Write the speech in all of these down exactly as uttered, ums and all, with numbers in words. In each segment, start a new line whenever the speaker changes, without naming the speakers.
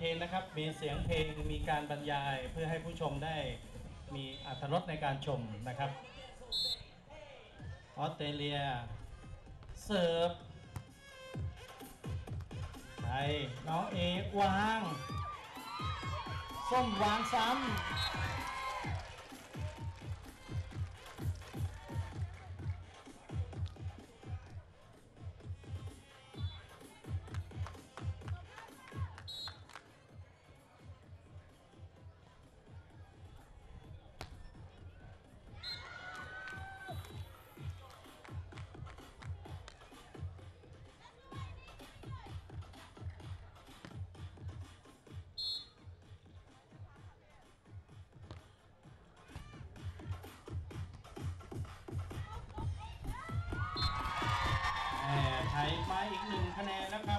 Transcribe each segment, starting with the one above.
ลงนะครับมีเสียงเพลงมีการบรรยายเพื่อให้ผู้ชมได้มีอรรถรสในการชมนะครับออสเตรเลียเสิร์ฟไทยน้องเอวางส้มวางซ้ำไทยมาอีกหนึ่งคะแนนแล้วครับ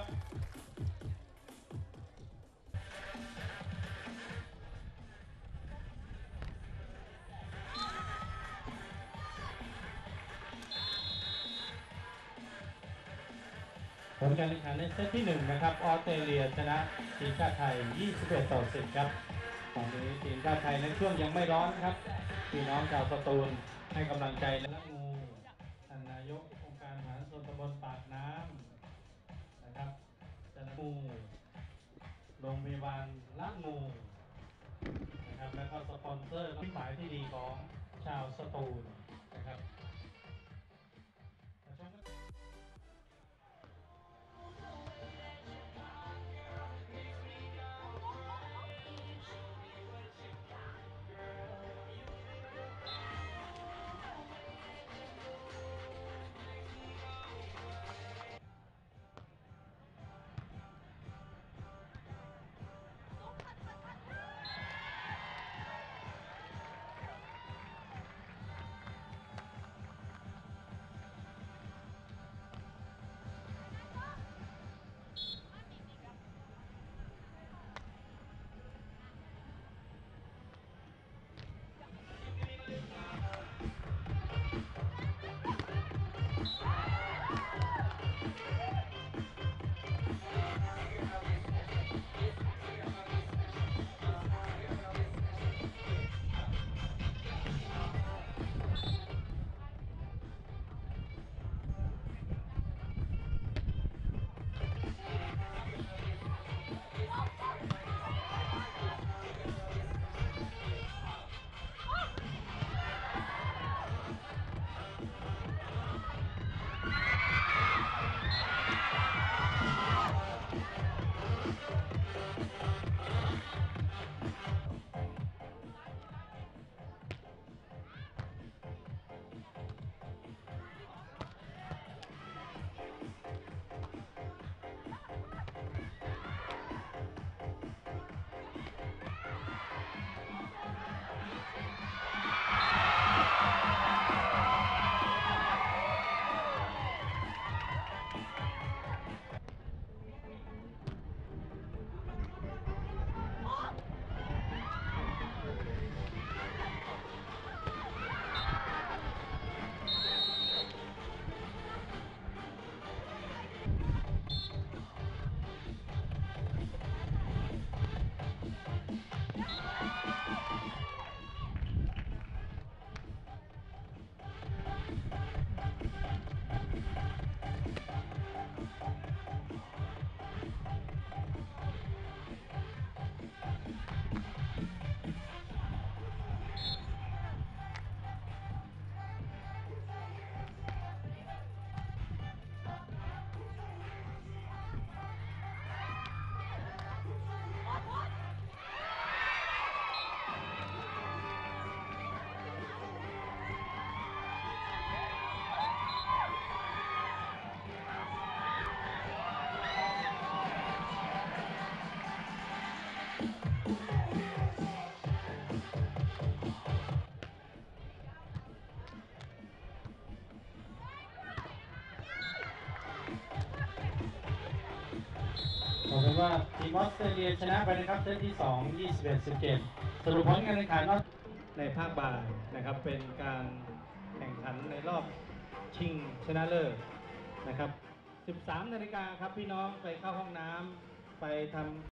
ผลการแข่งขันในเซตที่หนึ่งนะครับออสเตรเลียชนะทีมชาติไทยยี่สิบเอ็ดต่อสิบครับตอนนี้ทีมชาติไทยในช่วงยังไม่ร้อนครับพี่น้องชาวสตูลให้กำลังใจและงูท่านนายกองค์การมหาส่วนตำบลปากน้ำนะครับจันงูโรงพยาบาลละงูนะครับและก็สปอนเซอร์ที่หมายที่ดีของชาวสตูลนะครับบอกกันว่าทีมออสเตรเลียชนะไปนะครับเซตที่สอง ยี่สิบเอ็ด สิบเจ็ด สรุปผลการแข่งขันในภาคบ่ายนะครับเป็นการแข่งขันในรอบชิงชนะเลิศนะครับ สิบสามนาฬิกาครับพี่น้องไปเข้าห้องน้ำไปทำ